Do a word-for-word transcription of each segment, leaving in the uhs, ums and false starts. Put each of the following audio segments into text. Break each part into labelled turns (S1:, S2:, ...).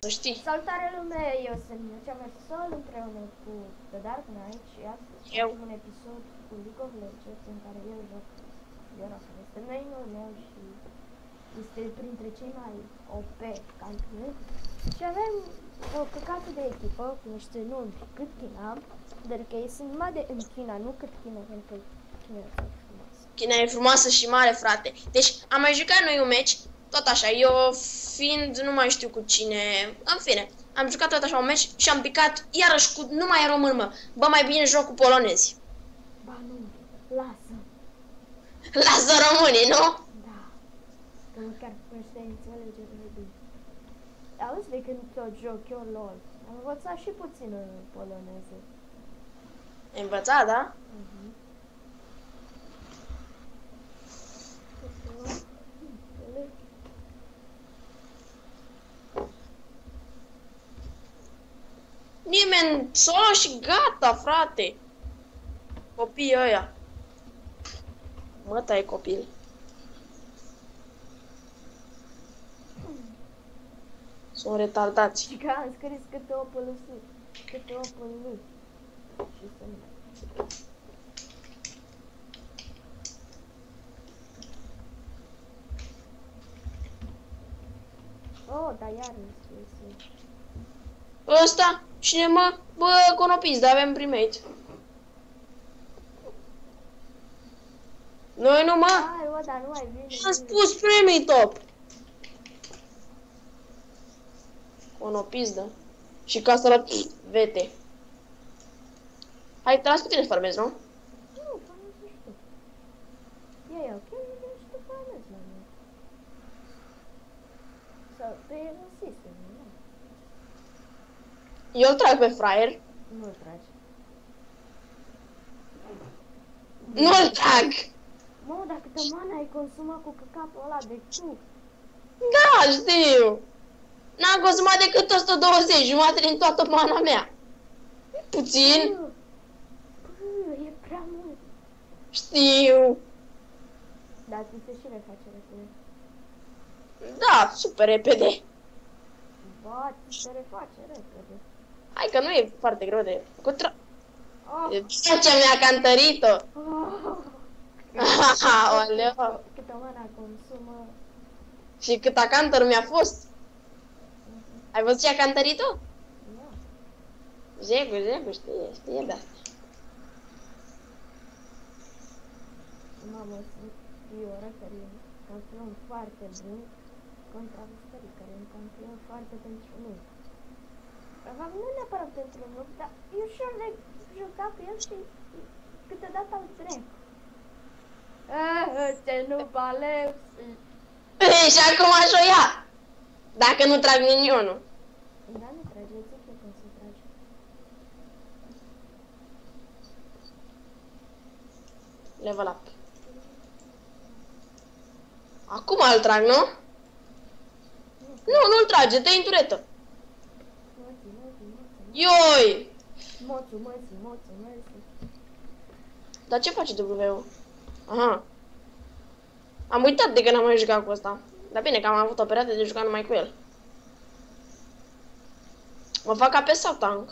S1: să știi.
S2: Salutare lume, eu sunt Mircea Mersol împreună cu The Dark Knight și astăzi
S1: Eu.
S2: facem un episod cu League of Legends în care eu joc Fiora, care este main-ul meu și este printre cei mai O P campioni. Și avem o căcată de echipă cu niște nume cât China, dar că ei sunt numai de în China, nu cât China, pentru că China e foarte frumoasă.
S1: China e frumoasă și mare, frate. Deci am mai jucat noi un meci, tot așa, eu fiind nu mai știu cu cine, în fine. Am jucat tot așa un meci și am picat iarăși cu numai român, mă. Bă, mai bine joc cu polonezi.
S2: Ba nu, lasă!
S1: Lasă românii, nu?
S2: Da, că măcar ăștia înțelege mai bine. Auzi de când tot joc eu LOL, am învățat și puțin în poloneză.
S1: Ai învățat, da?
S2: Mhm.
S1: Nimeni solo și gata, frate. Copiii ăia. Mă, tai copil. Sunt retardați.
S2: Și că am scris câte o pălăsă, câte o pălăsă. Și să nu mai... Oh, dar iar nu știu.
S1: Ăsta? Cine mă? Bă, conopis, dar avem primate. Noi nu, mă?
S2: Hai, bă, dar nu mai vine.
S1: Am spus primate top. Conopis, da? Și casa la vete. Hai, te las cu tine să farmezi, nu?
S2: Nu, că nu știu. Ia, ia, ok, nu știu că am la mine. Sau, pe un sistem, nu?
S1: Eu îl trag pe fraier.
S2: Nu-l tragi.
S1: Nu-l trag!
S2: Mă, dar câtă mana ai consumat cu căcatul ăla de tu?
S1: Da, știu! N-am consumat decât o sută douăzeci, jumătate din toată mana mea. Puțin.
S2: Bă, bă, e prea mult.
S1: Știu.
S2: Dar ți se și reface repede.
S1: Da, super repede.
S2: Ba, ți se reface repede.
S1: Hai că nu e foarte greu de... Cu tra...
S2: Oh,
S1: Ce mi-a cantărit-o!
S2: oh.
S1: Aoleu!
S2: Câtă mana consumă.
S1: Și cât cantor mi-a fost. Ai văzut ce a cantărit-o?
S2: Da.
S1: Jegu, jegu, știe, știe de asta.
S2: Mamă, sunt Fiora, care e un campion foarte bun, contra Vistării, care e un campion foarte pentru noi. De fapt, nu neapărat pentru noi, dar e ușor de jucat cu el și câteodată îl trec. Ah, ce nu baleu!
S1: Și acum aș o ia. Dacă nu trag minionul.
S2: Da, nu trage, zic eu cum să trage.
S1: Level up. Acum îl trag, nu? Nu, nu-l trage, dă-i în turetă.
S2: Moții, moții, moții.
S1: Ioi!
S2: Moțu, moții, moțu, moții.
S1: Dar ce face W-ul? Aha. Am uitat de că n-am mai jucat cu ăsta. Dar bine că am avut o perioadă de jucat numai cu el. Mă fac A P sau tank?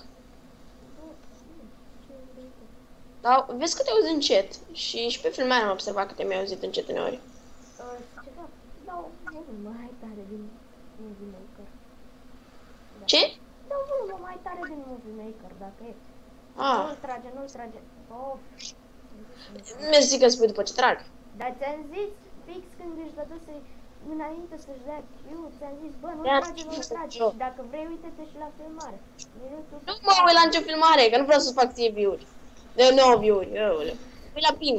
S1: Dar vezi că te auzi în chat. Și, și pe filmare am observat că te mi-ai auzit în chat uneori.
S2: Uh, ceva, dau volumul mai tare din Movie Maker. Da.
S1: Ce?
S2: Dau volumul mai tare din Movie Maker, dacă e.
S1: Ah.
S2: Nu-l trage, nu-l trage. Of.
S1: Mersi că spui după ce trag.
S2: Dar ți-am zis, fix când își dăduse înainte să-și dea Q, ți-am zis, bă, nu-l
S1: Da,
S2: trage, nu-l trage.
S1: eu.
S2: Și dacă vrei, uite-te și la filmare. Minutul
S1: Nu mă uit la nicio filmare, că nu vreau să fac ție view-uri. De nouă view-uri, răule. Pui la ping.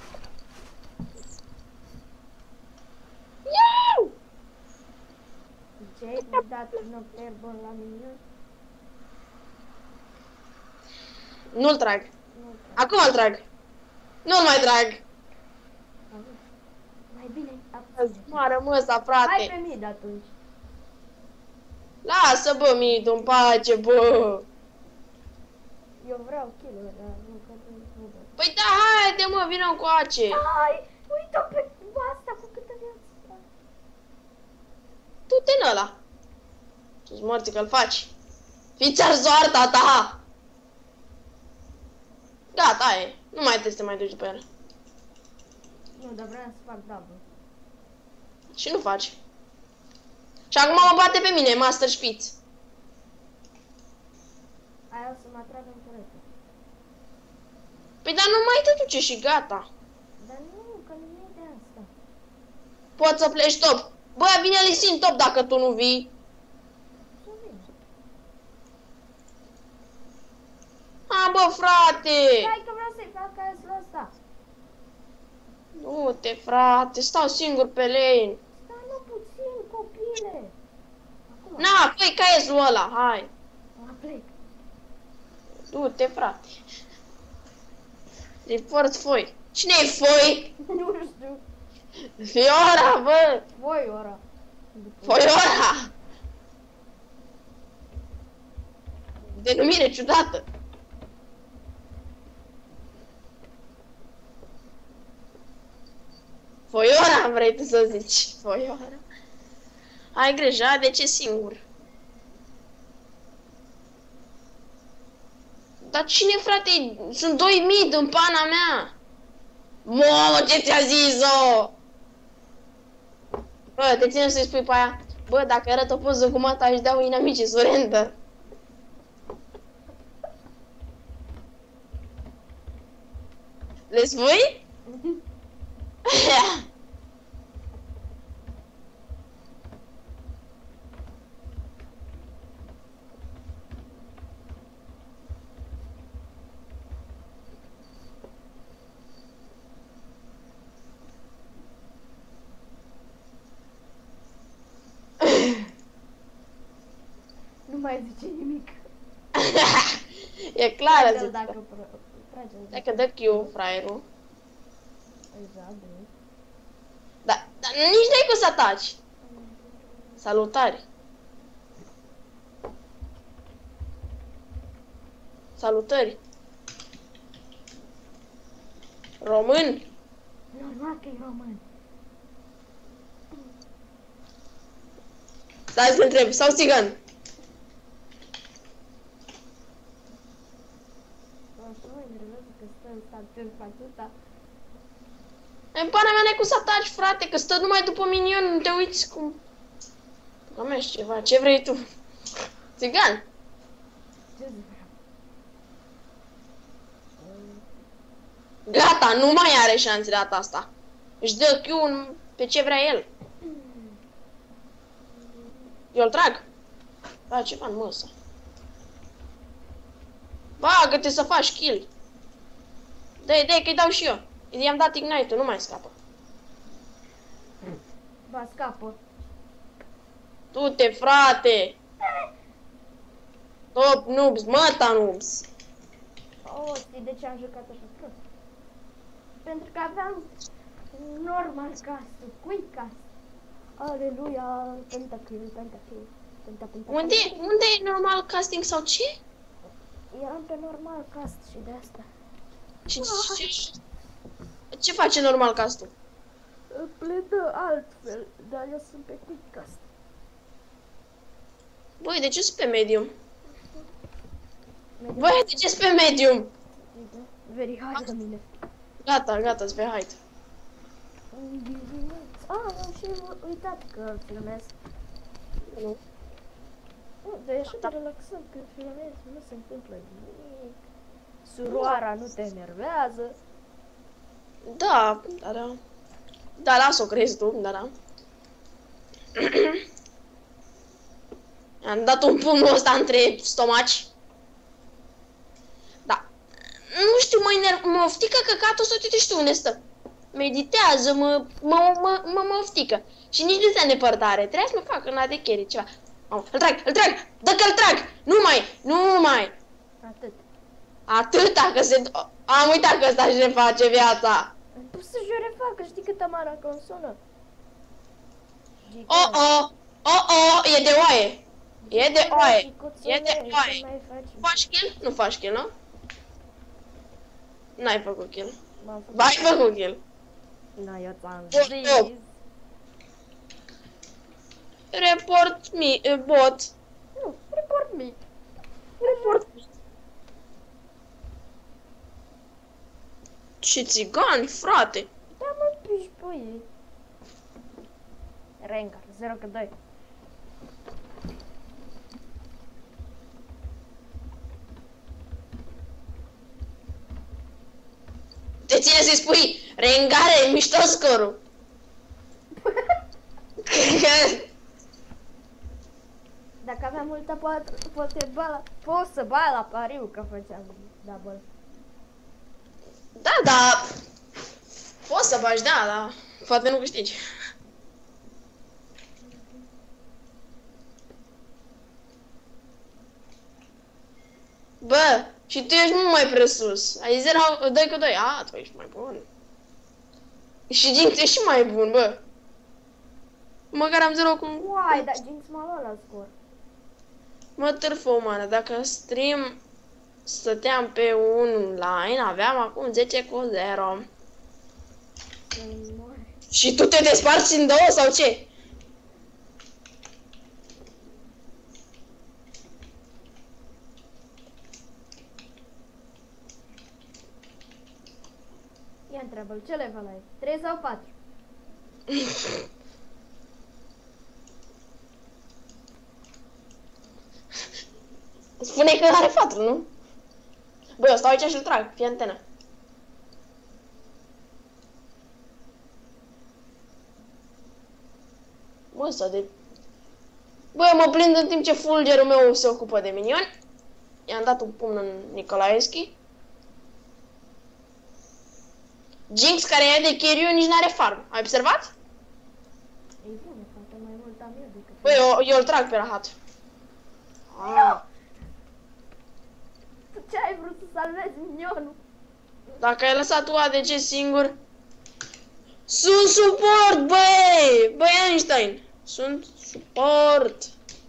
S1: Iau!
S2: Ce ai dat un bun la minion?
S1: Nu-l trag.
S2: Nu-l trage.
S1: Acum îl trag. Nu-l mai trag.
S2: Mai bine, abține.
S1: Moară măsa,
S2: Hai
S1: frate.
S2: pe mid atunci.
S1: Lasă, bă, mitul, în pace, bă.
S2: Eu vreau kill-uri, dar nu că nu nu dau.
S1: Păi da, haide, mă, vină încoace.
S2: Hai, uite-o pe asta cu câtă viață.
S1: Tu te în ăla. Tu-ți morți că-l faci. Fiți arzoarta ta! Gata, e. Nu mai trebuie să te mai duci după el.
S2: Nu, dar vreau să fac double.
S1: Și nu faci. Și acum mă bate pe mine, Master Spitz.
S2: Aia o să mă atragă în perete.
S1: Păi dar nu mai te duce și gata.
S2: Dar nu, că nu e de asta.
S1: Poți să pleci top. Bă, vine Lisin top dacă tu nu vii.
S2: Să vin.
S1: A, bă, frate.
S2: Stai că vreau să-i fac aia ăsta.
S1: Du-te, frate, stau singur pe lane.
S2: Stai nu puțin, copile. Acum.
S1: Na, fă-i caezul ăla, hai.
S2: Mă plec.
S1: Du-te, frate. Report foi. Cine e foi?
S2: Nu știu.
S1: Fiora, bă.
S2: Voi ora.
S1: Foiora. Denumire ciudată. Foiora, vrei tu să zici. Foiora. Ai grijă, de ce singur? Dar cine, frate? Sunt doi mid în pana mea. Mamă, ce ți-a zis-o? Bă, te ține să-i spui pe aia. Bă, dacă arăt o poză cu mata, își dau inamicii surrender. Le spui?
S2: Nu mai zice nimic.
S1: E clar,
S2: Trage-l
S1: zic.
S2: dacă trage-l.
S1: Dacă dă Q, fraierul.
S2: Exact, bine.
S1: Da, dar nici n-ai cum să ataci. Salutare. Salutări. Român.
S2: Normal că e român.
S1: Stai să întreb, sau țigan?
S2: Așa mă enervează că stă în statul atâta.
S1: În pana mea n-ai cum să ataci, frate, că stă numai după minion, nu te uiți cum... Gămești ceva, ce vrei tu? Țigan?
S2: Ce zic?
S1: Gata, nu mai are șanse de data asta. Își dă Q pe ce vrea el. Eu îl trag. Da, ceva în măsă. Bagă-te să faci kill. Dă-i, dă-i, că-i dau și eu. I-am dat ignite-ul, nu mai scapă.
S2: Ba, scapă.
S1: Du-te, frate! Top noobs, măta noobs!
S2: Oh, știi de ce am jucat așa prost? Pentru că aveam normal cast, quick cast. Aleluia, pentakill, pentakill, pentakill.
S1: Unde, unde e normal casting sau ce?
S2: Eram pe normal cast și de asta.
S1: Ce, ce, ce face normal castul?
S2: Le dă altfel, dar eu sunt pe quick cast.
S1: Băi, de ce sunt pe medium? Băi, de ce sunt pe medium?
S2: Very hard la mine.
S1: Gata, gata, pe hide.
S2: Ah, am și uitat că filmez.
S1: Nu.
S2: Oh, dar e așa de relaxant când filmezi, nu se întâmplă nimic. Suroara nu te enervează.
S1: Da, da, da. Da, las-o, crezi tu, da, da. Am dat un pumnul ăsta între stomaci. Da. Nu știu, mă, iner- mă oftică căcatul să uite și tu unde stă. Meditează, mă, mă, mă, mă, mă oftică. Și nici nu se depărtare. Trebuia să mă fac în A D carry ceva. Mamă, îl trag, îl trag, dă că îl trag. Nu mai, nu mai.
S2: Atât.
S1: Atâta că se... Am uitat că ăsta își reface viața.
S2: Am pus să-și o refacă, știi câtă mare în consolă?
S1: Oh, oh, oh, oh, e de oaie. E de oaie. E de oaie. Faci kill? Nu faci kill, nu? N-ai făcut kill. Ba, ai făcut kill.
S2: Na, eu ți-am
S1: Bot,
S2: zis.
S1: Report me, bot.
S2: Report me.
S1: Report me. Ce țigani, frate.
S2: Da, mă, piși pe ei. Rengar, zero că doi.
S1: Te ține să-i spui, Rengare, mișto scorul.
S2: Dacă aveam multă poate, poate bala, pot să bai la pariu că făceam double.
S1: Da, da. Poți să bagi, da, da. Poate nu câștigi. Bă, și tu ești mult mai presus. Ai zero, doi cu doi. A, tu ești mai bun. Și Jinx e și mai bun, bă. Măcar am zero cu...
S2: Uai, dar Jinx m-a luat la scor.
S1: Mă târfă umană, dacă stream stăteam pe un line, aveam acum zece cu zero. Și tu te desparți în două sau ce?
S2: Ia întreabă-l, ce level ai? trei sau patru?
S1: Spune că are patru, nu? Băi, eu stau aici și îl trag, fie antenă. Bă, ăsta de... Băi, mă prind în timp ce fulgerul meu se ocupă de minioni. I-am dat un pumn în Nicolaevski. Jinx, care e de Kiryu, nici n-are farm. Ai observat?
S2: Ei bine, frate, mai mult am eu decât...
S1: Băi, eu, eu îl trag pe rahat. Ah.
S2: Tu ce ai vrut să salvezi minionul?
S1: Dacă ai lăsat tu A D C singur... Sunt suport, băi! Băi, Einstein! Sunt suport!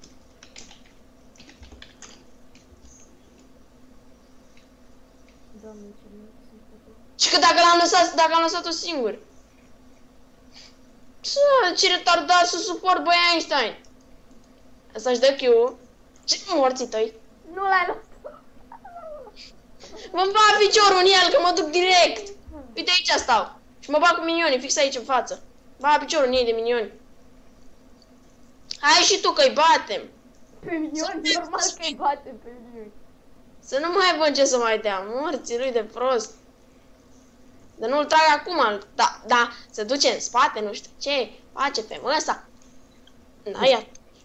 S2: Doamne, ce nu sunt făcut.
S1: Și că dacă l-am lăsat, dacă am lăsat-o singur. Ce, ce retardat să suport, băi, Einstein! Asta-și dă Q. Ce morții tăi?
S2: Nu l-ai luat.
S1: Mă-mi bag piciorul în el, că mă duc direct. Uite, aici stau. Și mă bag cu minionii, fix aici în față. Bag piciorul în ei de minioni. Hai și tu că-i batem.
S2: Pe minioni, normal că-i bate pe minioni.
S1: Să nu mai văd ce să mai dea. Morții lui de prost. Dar nu-l trag acum. Da, da, se duce în spate, nu știu ce. Face pe măsa. Da, ia.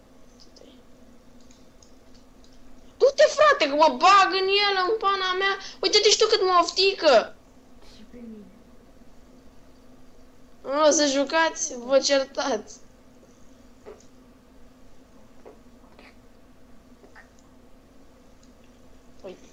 S1: Du-te, frate, că mă bag în el, în pana mea. Uite-te și tu cât mă oftică.
S2: Și pe mine.
S1: Nu o să jucați, vă certați. Uite.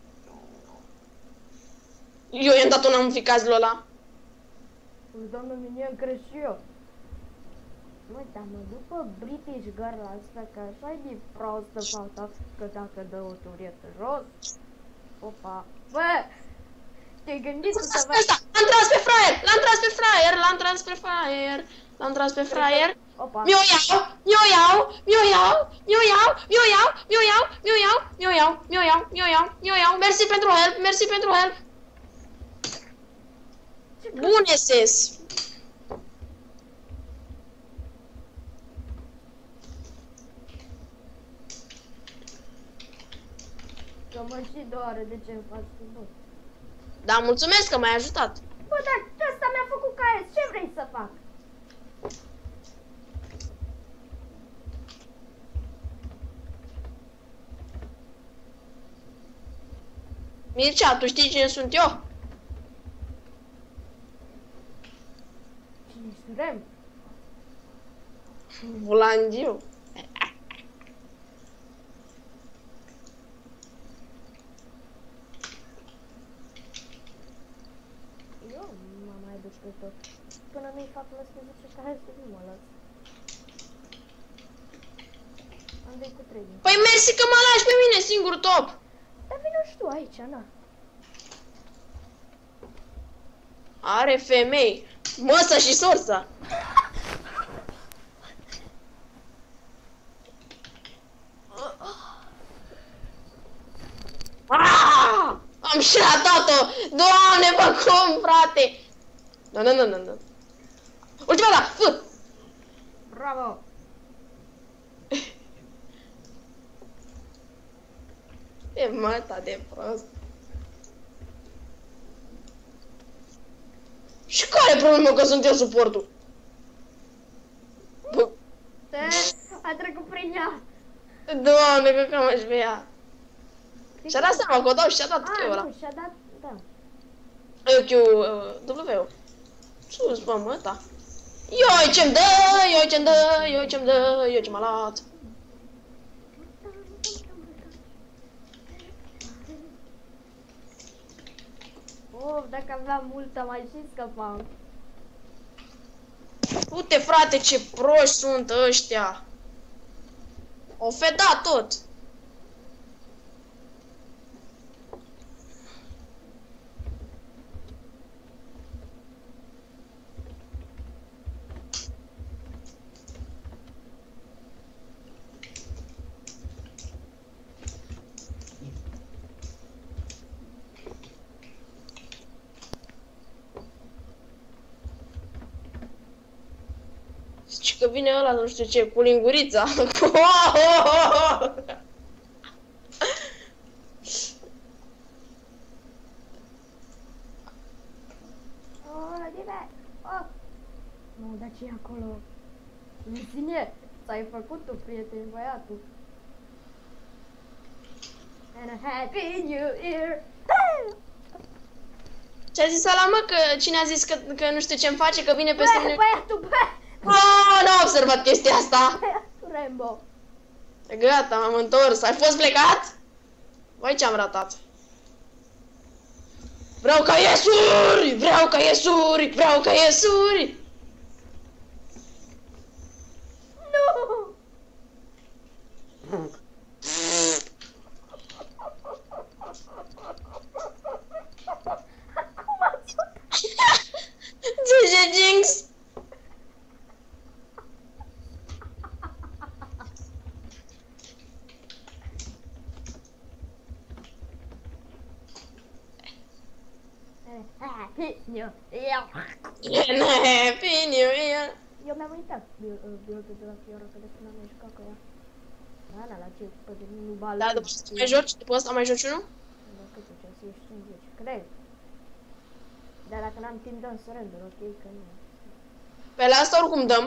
S1: Eu i-am dat un amficați lui ăla.
S2: Doamnă minion, crezi și eu. Măi, dar mă duc pe British Girl asta, că așa e de prostă fata, că dacă dă o turietă jos, opa, bă, te-ai gândit să
S1: Asta,
S2: vezi...
S1: asta, l-am tras pe fraier, l-am tras pe fraier, l-am tras pe fraier, l-am tras pe fraier.
S2: Opa,
S1: Mi-o iau, mi-o iau, mi-o iau, mi-o iau, mi-o iau, mi-o iau, mi-o iau, mi-o iau, mi-o iau, mi-o iau, mi-o iau, mersi pentru help, mersi pentru help. Bune, ses.
S2: că mă și doare de ce îmi faci cu bă.
S1: Da, mulțumesc că m-ai ajutat.
S2: Bă, dar ăsta mi-a făcut K S, ce vrei să fac?
S1: Mircea, tu știi cine sunt eu?
S2: Cine ești, Rem?
S1: Volandiu.
S2: Eu nu mă mai duc pe tot. Până nu-i fac unsprezece K S, nu mă las. Am venit cu trei.
S1: Păi mersi că mă lași pe mine singur top.
S2: Dar vină și tu aici, na.
S1: Are femei. Măsa și sorsa. Doamne, bă, cum, frate? Nu, nu, nu, nu, nu. Ultima da, fă!
S2: Bravo!
S1: E mata de prost. Și care e problema că sunt eu suportul? Bă,
S2: Te, a trecut prin ea.
S1: Doamne, că cam aș vrea. Și-a dat seama că o dau și-a dat
S2: A,
S1: Q-ul ăla.
S2: nu, și-a dat, da.
S1: Q, W-ul. Sus, bă, mă, ăsta. Ioi ce-mi dă, ioi ce-mi dă, ioi ce-mi dă, ioi ce m-a luat.
S2: Oh, dacă aveam multă mai și scăpam.
S1: Uite, frate, ce proști sunt ăștia. O fedat tot. Zici că vine ăla, nu știu ce, cu lingurița.
S2: Oh, bine! Oh! Nu, dar ce e acolo? Ține, ți-ai făcut tu, prieten, băiatul. And a happy new year!
S1: Ce-a zis ăla, mă, că cine a zis că, că nu știu ce-mi face, că vine peste
S2: Bă,
S1: mine?
S2: băiatul, bă!
S1: Oh, n-am observat chestia asta.
S2: Băiatul Rambo!
S1: Gata, m-am întors. Ai fost plecat? Vai, ce-am ratat. Vreau ca iesuri! Vreau ca iesuri! Vreau ca iesuri!
S2: Nu! Acum ați
S1: Zice Jinx!
S2: Happy new year!
S1: Happy New Year!
S2: Eu mi-am uitat build-ul de la Fiora, că de când am mai jucat cu ea. Ana, la ce? Pe de nu balon.
S1: Da, după ce mai joci, după asta mai joci unul?
S2: Da, câte ce? Să ieși cincizeci, cred. Dar dacă n-am timp, dăm surrender, ok? Că nu.
S1: Pe la asta oricum dăm.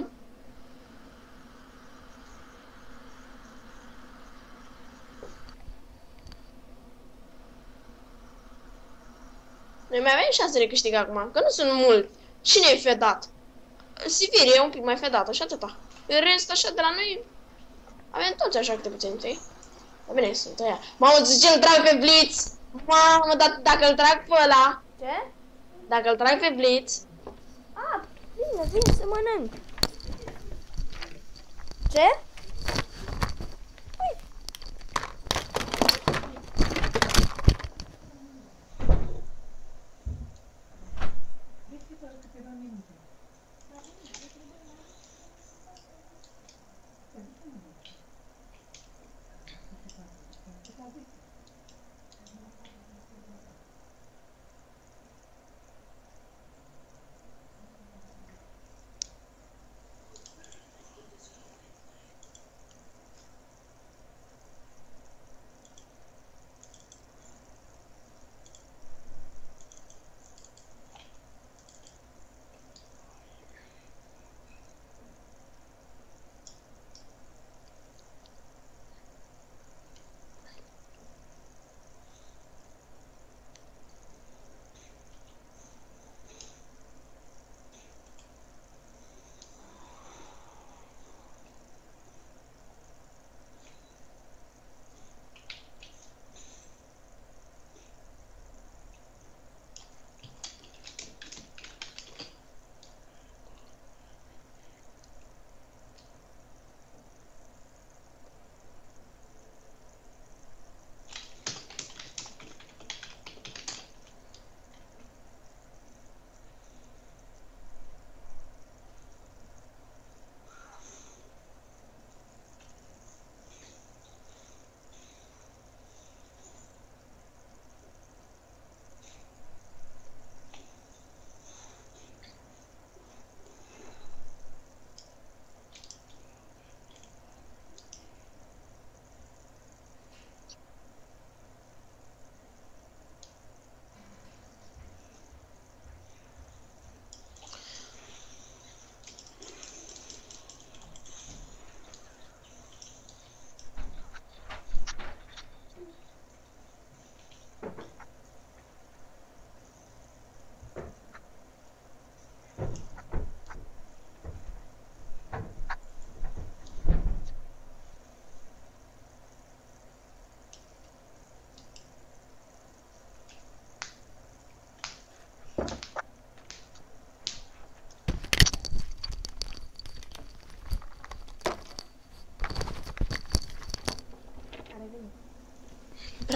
S1: Noi mai avem șanse de câștig acum, că nu sunt mult. Cine e fedat? Sivir e un pic mai fedat, așa atâta. În rest, așa, de la noi, avem toți așa câte puțin, știi? Dar bine, sunt ăia. Mamă, zice, îl trag pe Blitz! Mamă, dar dacă îl trag pe ăla,
S2: Ce?
S1: dacă îl trag pe Blitz,
S2: Ah, bine, vin să mănânc. Ce?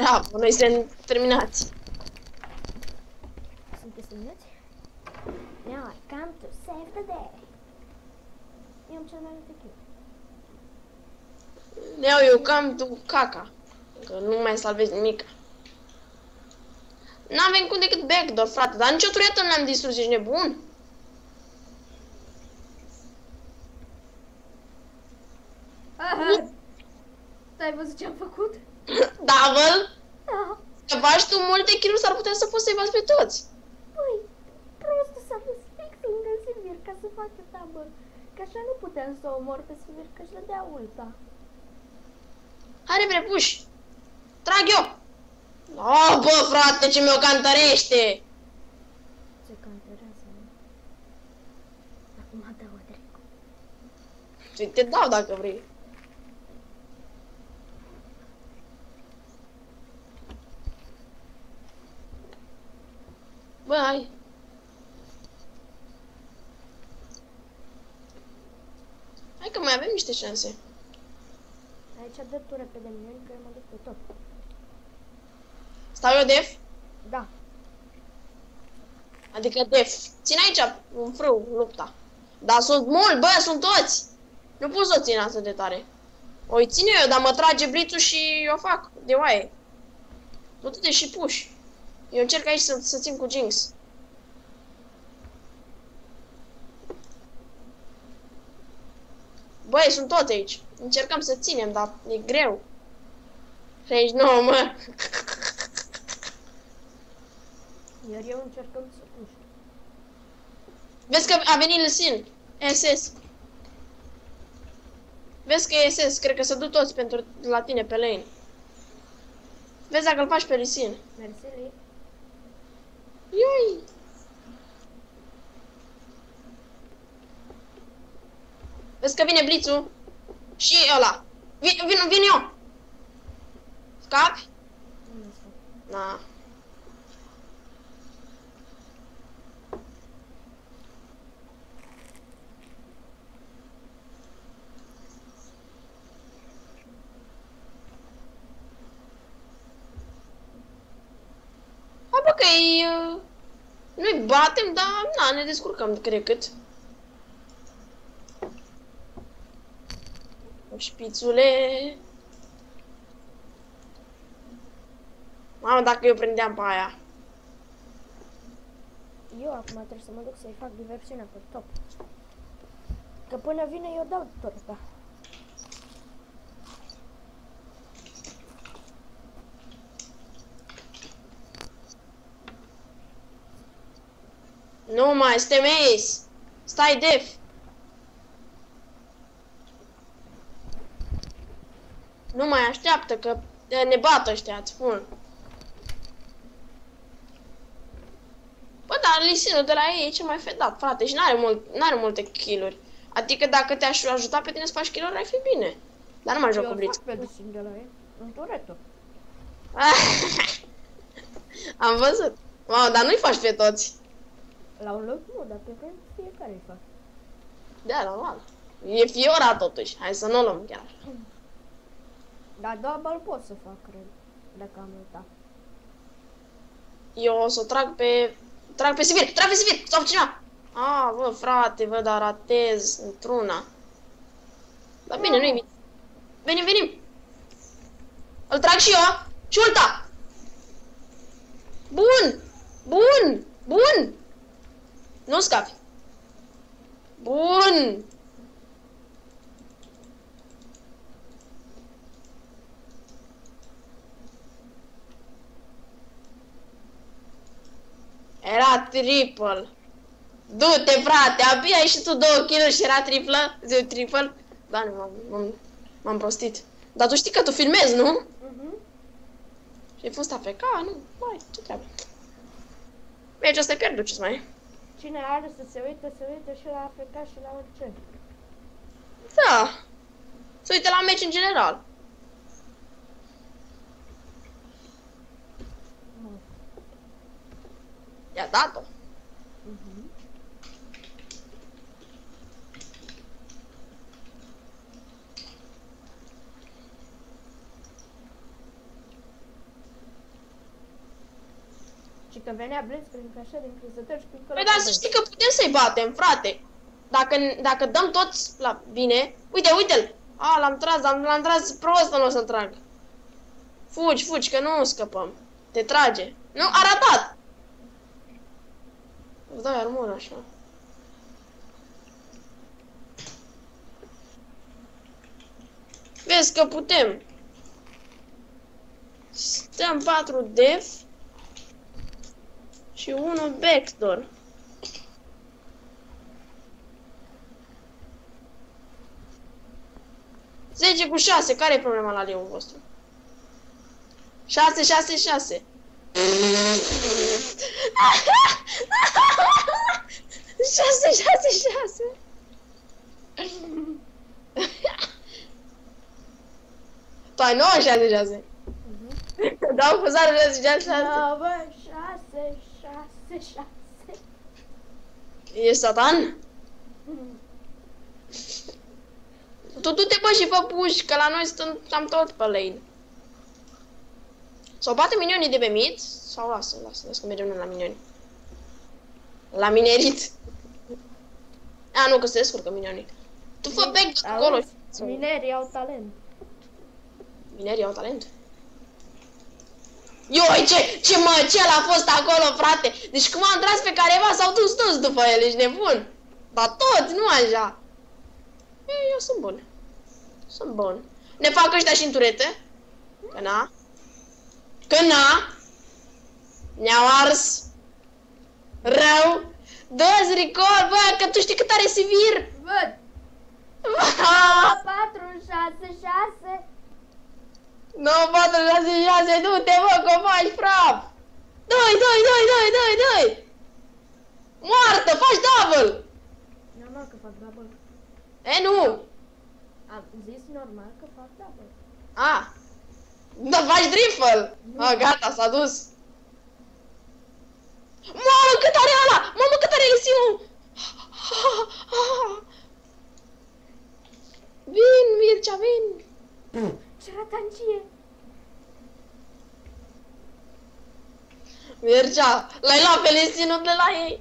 S1: Bravo, noi suntem terminați.
S2: Sunteți terminați? Now I come to save the day. Eu am cel mai multe kill.
S1: Iau eu cam tu caca. Că nu mai salvezi nimic. N-avem cum decât backdoor, frate, dar nicio turretă nu le-am distrus, ești nebun?
S2: Aha! Ai văzut ce am făcut?
S1: Double?
S2: Da.
S1: Că faci tu multe kill-uri, s-ar putea să poți să-i bați pe toți.
S2: Păi, prostul s-a dus fix lângă Sivir ca să facă double. Că așa nu puteam să o omor pe Sivir, că își dădea ulta.
S1: Hai repede, puși. Trag eu. Oh, bă, frate, ce mi-o cantărește.
S2: Ce canterează, mă. Acum dă-o dracu.
S1: Și te dau dacă vrei. Bă, hai. Hai că mai avem niște șanse.
S2: Aici dă tu repede mine, că eu mă duc pe tot.
S1: Stau eu def?
S2: Da.
S1: Adică def. Țin aici un frâu, lupta. Dar sunt mult, bă, sunt toți. Nu pot să o țin atât de tare. O țin eu, dar mă trage blițul și o fac de oaie. Du-te și puși. Eu încerc aici să, să țin cu Jinx. Băi, sunt toți aici. Încercăm să ținem, dar e greu. treizeci și nouă, mă.
S2: Iar eu încercăm să puș.
S1: Vezi că a venit Lisin. S S. Vezi că e S S. Cred că se duc toți pentru la tine pe lane. Vezi dacă îl faci pe Lisin.
S2: Mersi, Lee.
S1: Ioi. Vezi că vine blițul. Și ăla. Vin, vin, vin eu. Scapi?
S2: Nu mă scap.
S1: Na. Hai bă că-i... Uh, nu-i batem, dar na, ne descurcăm, cred cât. Șpițule. Mamă, dacă eu prindeam pe aia.
S2: Eu acum trebuie să mă duc să-i fac diversiunea pe top. Că până vine eu dau torta.
S1: Nu mai, suntem ace. Stai def. Nu mai așteaptă că ne bat ăștia, îți spun. Bă, dar Lisinul de la ei e cel mai fedat, frate, și n-are mult, n-are multe kill-uri. Adică dacă te-aș ajuta pe tine să faci kill-uri, ar fi bine. Dar nu mai joc cu Blitz.
S2: Eu fac pe Lisin de la ei, în turetul.
S1: Am văzut. Mamă, dar nu-i faci pe toți.
S2: La un loc nu, dar pe care fiecare îi fac.
S1: Da, normal. E Fiora totuși. Hai să nu o luăm chiar așa.
S2: Dar double pot să fac, cred, dacă am uitat.
S1: Eu o să o trag pe... Trag pe Sivir! Trag pe Sivir! Sau cineva! Ah, bă, frate, vă, dar ratez într-una. Dar bine, nu-i bine. Venim, venim! Îl trag și eu! Și ulta! Bun! Bun! Bun! Nu scapi! Bun! Era triple. Du-te, frate, abia ai și tu două kill-uri și era triplă? Ziu, triple? Da, nu, m-am prostit. Dar tu știi că tu filmezi, nu?
S2: Mhm.
S1: Și ai fost A F K? Nu, mai, ce treabă. Mergi, ăsta-i pierdut, ce-ți mai e?
S2: Cine are să se uite, se uite și la A F K și la orice.
S1: Da. Să uite la meci în general. I-a dat-o.
S2: Mhm. că venea Blitzcrank așa din crezători și că...
S1: Păi dar să știi că putem să-i batem, frate. Dacă, dacă dăm toți la bine... Uite, uite-l! A, l-am tras, l-am tras prost, nu o să-l trag. Fugi, fugi, că nu scăpăm. Te trage. Nu, a ratat! Îți dai armură așa. Vezi că putem. Stăm patru def și unul backdoor. zece cu șase, care e problema la leul vostru? șase, șase, șase. șase, șase, șase. Tu ai nouă, șase, șase. Dau cu zero, șase, șase, șase.
S2: nouă, șase, șase, șase.
S1: Ești satan? Tu du-te, bă, și fă puși, că la noi stăm cam tot pe lane. Sau bate minionii de pe mid, sau lasă, lasă, lasă că mergem noi la minioni. La minerit. A, nu, că se descurcă minionii. Tu fă back de acolo.
S2: Minerii au talent.
S1: Minerii au talent? Ioi, ce, ce mă, ce a fost acolo, frate? Deci cum am tras pe careva, s-au dus toți după el, ești nebun. Dar toți, nu așa. E, eu sunt bun. Sunt bun. Ne fac ăștia și în turete? Că na. Că na. Ne-au ars. Rău. Dă-ți recall, bă, că tu știi cât are Sivir.
S2: Văd. patru, șase, șase.
S1: nouă, patru, șase, șase, du-te, bă, că o faci praf. Dă-i, dă-i, dă-i, dă-i, dă-i, dă-i. Moartă, faci double.
S2: Normal că fac double.
S1: E, nu.
S2: Am zis normal că fac double.
S1: A. Da, faci triple. A, gata, s-a dus. Mamă, cât are ăla! Mamă, cât are Elisiu! Vin, Mircea, vin!
S2: Ce ratancie!
S1: Mircea, l-ai luat pe Elisiu de la ei!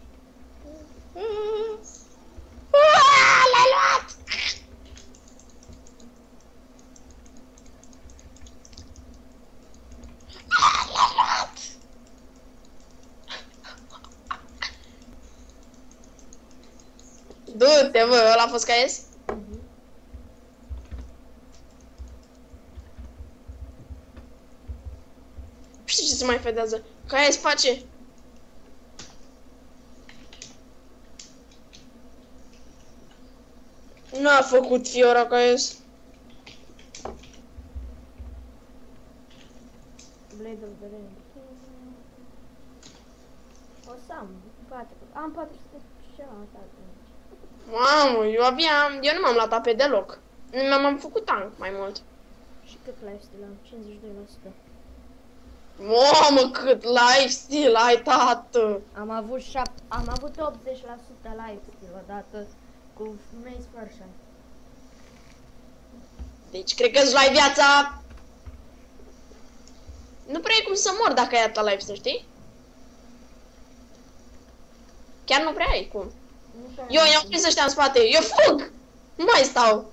S1: L-ai luat! L-ai luat! Du-te, bă, ăla a fost ca ies? Știi ce se mai fedează? Ca ies face? N-a făcut Fiora ca ies.
S2: Blade of the Rain. O să am patru. Am patru sute și ceva atunci.
S1: Mamă, eu abia, eu nu m-am luat A P deloc. Mi-am făcut tank mai mult.
S2: Și cât lifesteal am? cincizeci și doi la sută.
S1: Mamă, cât lifesteal ai, tată!
S2: Am avut șap am avut optzeci la sută lifesteal odată cu Mace Persian.
S1: Deci, cred că îți luai viața... Nu prea ai cum să mor dacă ai atâta lifesteal, știi? Chiar nu prea ai cum. Eu i-am prins ăștia în spate, eu fug! Nu mai stau!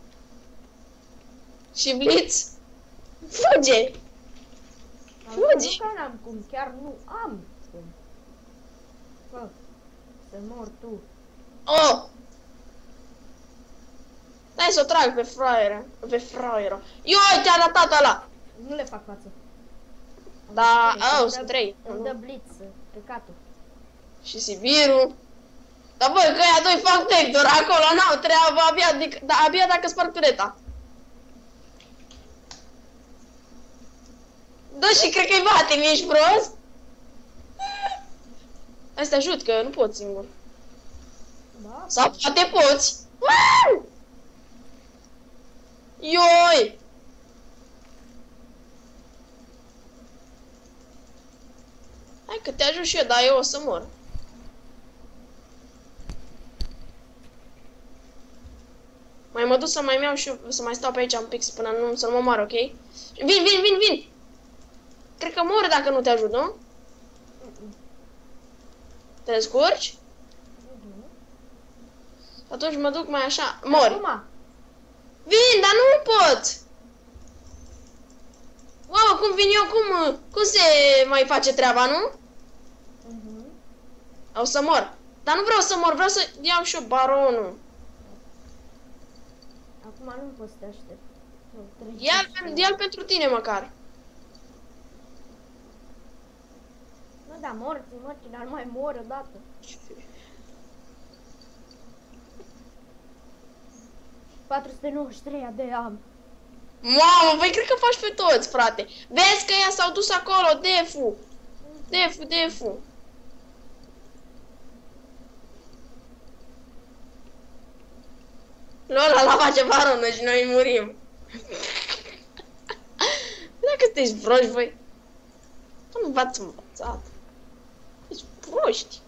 S1: Și Blitz, fuge! Fuge!
S2: Nu că n-am cum, chiar nu am cum. Bă, să mor tu.
S1: Oh! Hai să o trag pe fraieră, pe fraieră. Ioi, te-a ratat ăla!
S2: Nu le fac față.
S1: Da,
S2: Îmi
S1: oh,
S2: dă-
S1: sunt trei.
S2: Îmi dă blitz, căcatul.
S1: Și Sibirul. Dar băi, că ăia doi fac vector acolo, n-au treabă, abia, dic, da, abia dacă sparg tureta. Da, și cred că-i batem, ești prost? Hai să te ajut, că nu pot singur.
S2: Da?
S1: Sau poate poți. Ioi! Hai că te ajut și eu, dar eu o să mor. Mai mă duc să mai iau și eu, să mai stau pe aici un pic până nu să nu mă moară, ok? Vin, vin, vin, vin! Cred că mor dacă nu te ajut, nu?
S2: Mm-mm.
S1: Te descurci?
S2: Mhm.
S1: Atunci mă duc mai așa. Mori.
S2: Acum.
S1: Vin, dar nu pot! Wow, cum vin eu? Cum, cum se mai face treaba, nu?
S2: Mhm.
S1: O să mor. Dar nu vreau să mor, vreau să iau și eu baronul.
S2: Acum nu poți să te aștept.
S1: Ia-l ia pentru tine măcar.
S2: Nu, da, morți, morți, dar nu mai mor odată. patru sute nouăzeci și trei de am.
S1: Mamă, păi cred că faci pe toți, frate. Vezi că ea s-au dus acolo, defu. Defu, defu. Lola la face baronă și noi murim. Dacă sunteți proști, voi. Nu v-ați învățat. Deci proști.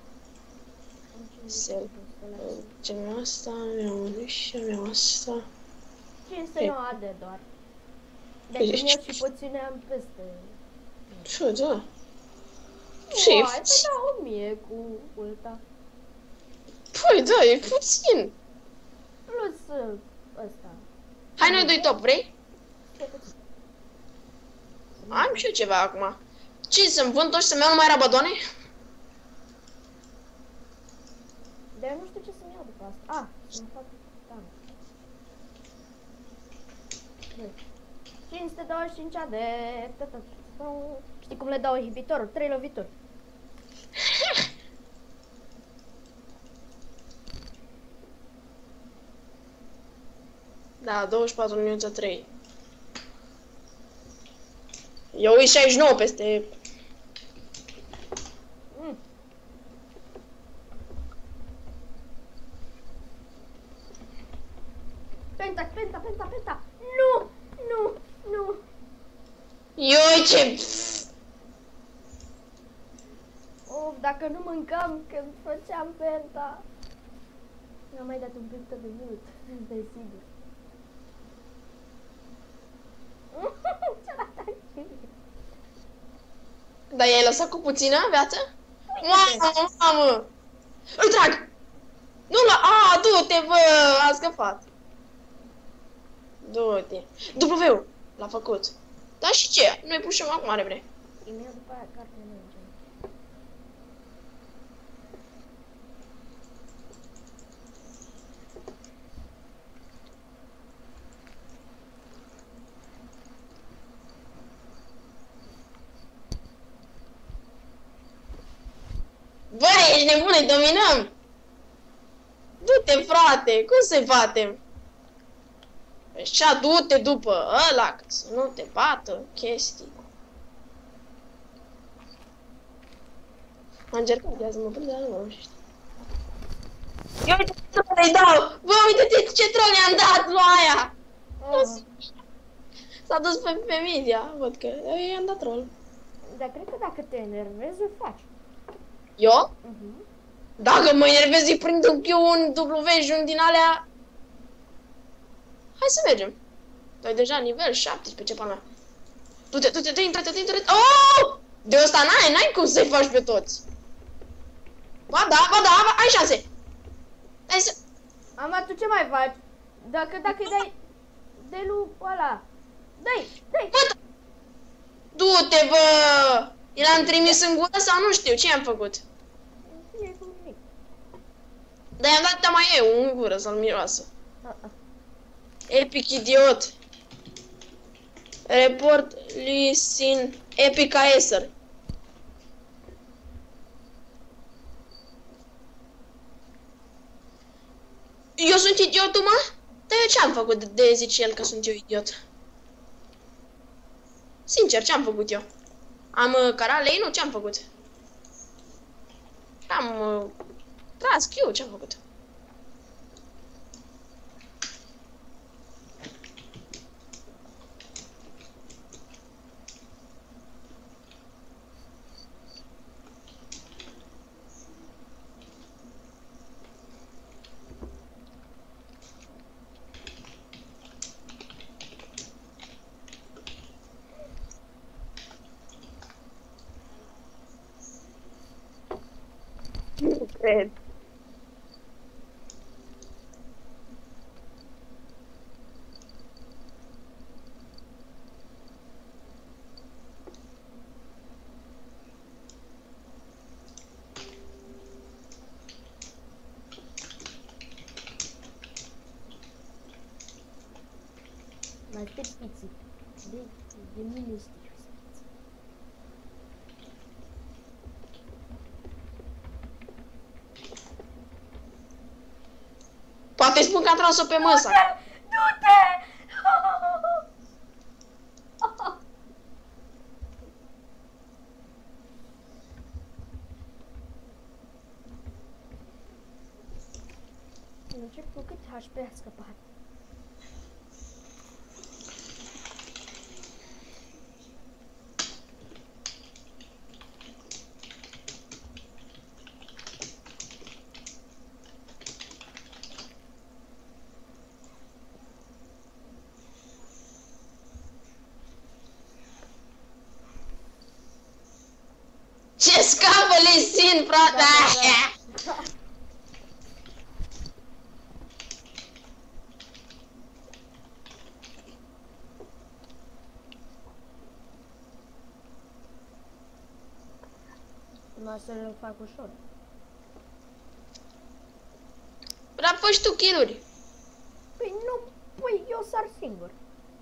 S1: Ce mi-a asta, mi-a și mi-a asta.
S2: cinci sute nouă de doar. Deci eu și puține am peste.
S1: Ce, da?
S2: Ce? Hai, păi da, o mie cu ulta.
S1: Păi da, e puțin.
S2: Plus ăsta.
S1: Hai noi doi top, vrei? Am și eu ceva acum. Ce, să-mi vând tot și să-mi iau numai rabadoane?
S2: Dar eu nu știu ce să-mi iau după asta. Ah, să-mi fac tank. cinci sute douăzeci și cinci de... Știi cum le dau inhibitorul? trei lovituri.
S1: Da, douăzeci și patru minuțe trei. Eu uit șaizeci și nouă peste...
S2: Mm. Penta, penta, penta, penta! Nu! Nu! Nu!
S1: Eu ce...
S2: Of, dacă nu mâncam când făceam penta. Mi-am mai dat un pic de mult, desigur.
S1: Dar i-ai lăsat cu puțină viață? Mamă, mamă! Îl trag! Nu la... A, du-te, bă! A scăpat. Du-te. W-ul l-a făcut. Dar și ce? Noi pușăm acum repede.
S2: Imediat după aia carte merge.
S1: Bă, ești nebun, îi dominăm! Du-te, frate! Cum se bate? Așa, du-te după ăla, ca să nu te bată chestii. Am încercat de azi să mă prind, dar nu mă știu. Ia uite ce troll îi dau! Bă, uite ce troll i-am dat lui aia!
S2: Oh.
S1: S-a dus pe, pe media, văd că i-am dat troll.
S2: Dar cred că dacă te enervezi, o faci.
S1: Eu?
S2: Uh-huh.
S1: Dacă mă enervez, îi prind un Q, un W și un din alea... Hai să mergem. Tu ai deja nivel șaptesprezece, ce pana. Du-te, du-te, du-te, intră-te, intră-te. Oh! De ăsta n-ai, n-ai cum să-i faci pe toți. Ba da, ba da, ba, ai șanse. Hai să...
S2: Ama, tu ce mai faci? Dacă, dacă îi dai de lui ăla. Dă-i, dă-i.
S1: Bă, du-te, bă! I l-am trimis în gură sau nu știu, ce am făcut? Dar i-am dat mai eu în gură să-l miroasă.
S2: Uh-uh.
S1: Epic idiot. Report listen Epic Acer. Eu sunt idiotul, mă? Dar eu ce-am făcut de, de zice el că sunt eu idiot? Sincer, ce-am făcut eu? Am uh, carat lei? Nu, ce-am făcut? Am uh, tras Q, ce-am făcut? Nu cred.
S2: Mai pe spiții. De, de mine știu spiții.
S1: Poate spun că am tras-o pe măsa.
S2: Du-te! Nu știu cu cât H P a scăpat.
S1: Ce scapă Lisin, frate!
S2: Da, da, da. Numai să le fac ușor.
S1: Dar fă și tu kill-uri.
S2: Păi nu, păi eu sar singur.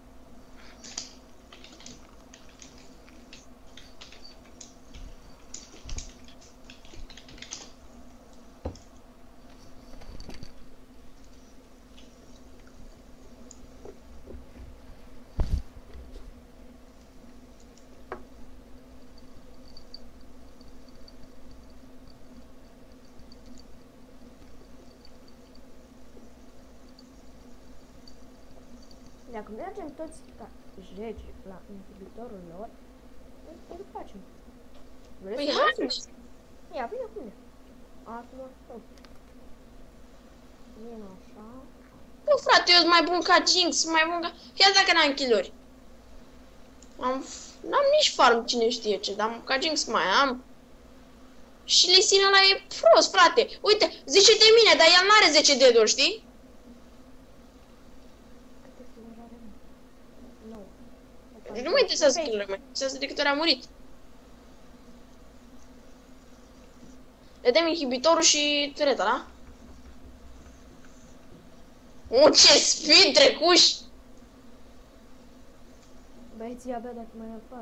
S2: Dacă mergem toți ca jegi la inhibitorul lor, îl facem. Vrei
S1: Păi
S2: să
S1: hai!
S2: mergem? Ia, vine cu mine. Acum, stop. Vin așa.
S1: Bă, frate, eu sunt mai bun ca Jinx, mai bun ca... Chiar dacă n-am kill-uri. Am... N-am nici farm, cine știe ce, dar ca Jinx mai am. Și Lisin ăla e prost, frate. Uite, zice de mine, dar el n-are zece deaduri, știi?
S2: Câte kill-uri are? nouă.
S1: Nu mă interesează kill-urile, mă interesează de câte ori a murit. Le dăm inhibitorul și tureta, da? O, ce speed trecuși!
S2: Băieții abia dacă mai apar.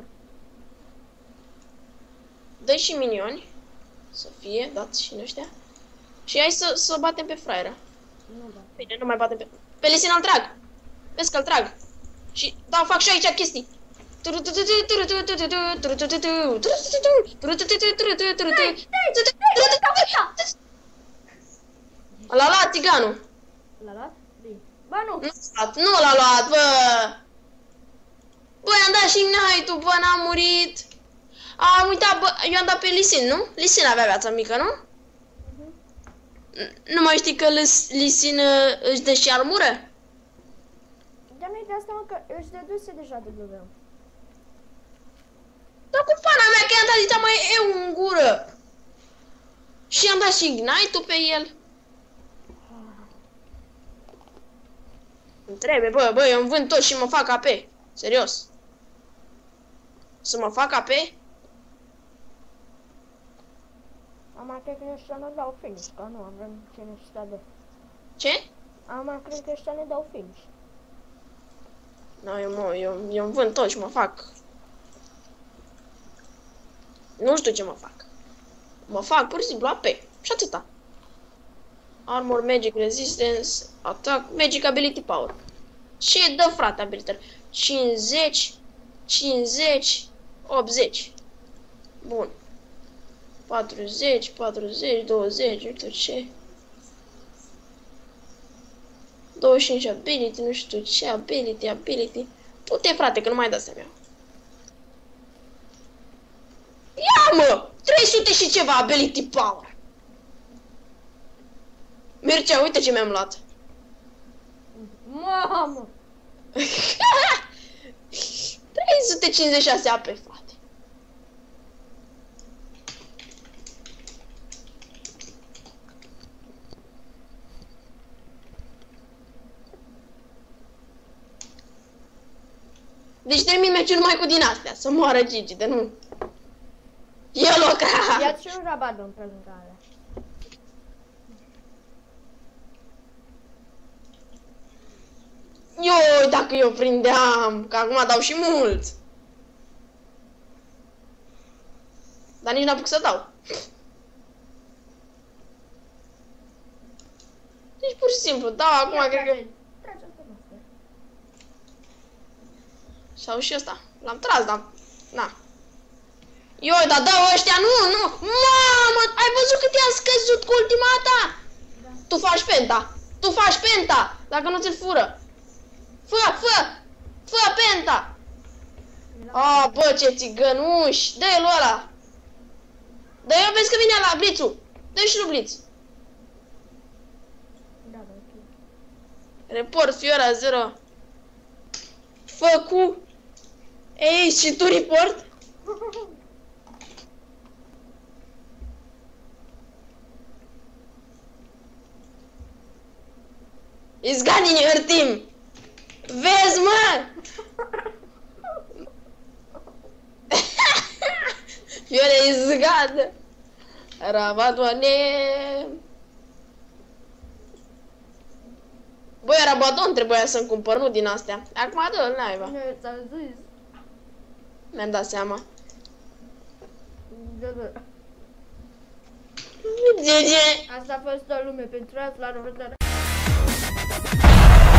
S1: Dă și minioni. Să fie, dați și în ăștia. Și hai să, să batem pe fraieră.
S2: Nu da.
S1: Bine, nu mai batem pe... Pe Lisin îl trag. Vezi că îl trag. Și, da, fac și aici chestii. L-a luat țiganul.
S2: L-a luat? Bine. Ba nu!
S1: Nu l-a luat, nu l-a luat, bă! Bă, i-am dat și ignite-ul, bă, n-a murit. Am uitat, bă, eu am dat pe Lisin, nu? Lisin avea viața mică, nu? Nu mai știi că Lisin își dă și armură?
S2: Dar nu-i de asta, mă, că își deduse deja de W.
S1: Dar cu pana mea că i-am dat zicea mai eu în gură. Și i-am dat și ignite-ul pe el. Îmi trebuie, bă, bă, eu îmi vând tot și mă fac A P. Serios. Să mă fac A P?
S2: Am cred că ăștia ne dau finish, că nu avem ce necesitate.
S1: Ce?
S2: Am cred că ăștia ne dau finish.
S1: Nu, eu, mă, eu, eu îmi vând tot și mă fac. Nu știu ce mă fac. Mă fac pur și simplu A P. Și atâta. Armor, Magic Resistance, Attack, Magic Ability Power. Ce dă, frate, abilitări? cincizeci, cincizeci, optzeci. Bun. patruzeci, patruzeci, douăzeci, uite ce. douăzeci și cinci ability, nu știu ce, ability, ability. Du-te, frate, că nu mai dă să-mi iau. Ia, mă! trei sute și ceva ability power. Mircea, uite ce mi-am luat.
S2: Mamă!
S1: trei sute cincizeci și șase A P, frate. Deci termin meciul numai cu din astea, să moară Gigi, de nu. Eu lucra!
S2: Ia-ți și un rabadon pe lângă alea.
S1: Ioi, dacă eu prindeam, că acum dau și mulți. Dar nici n-apuc să dau. Deci pur și simplu, dau acum,
S2: Ia,
S1: cred că...
S2: trage asta noastră.
S1: Sau și ăsta. L-am tras, dar... Na. Ioi, dar dau ăștia, nu, nu! Mamă, ai văzut cât i-am scăzut cu ultima ta?
S2: Da.
S1: Tu faci penta! Tu faci penta! Dacă nu ți-l fură! Fă, fă! Fă penta! A, bă, ce țigănuși! Dă-i lui ăla! Dă-i, vezi că vine la Blițul! Dă-i și lui Bliț!
S2: Da, da, ok.
S1: Report, Fiora, zero. Fă cu... Ei, și tu report? It's gone in your team! Vezi, mă! Fiore, it's gone! Rabadoane! Băi, Rabadon trebuia să-mi cumpăr, nu din astea. Acum dă-l, naiba.
S2: Ți-am zis.
S1: Mi-am dat seama.
S2: Da, da.
S1: G G!
S2: Asta a fost o lume pentru azi, la revedere.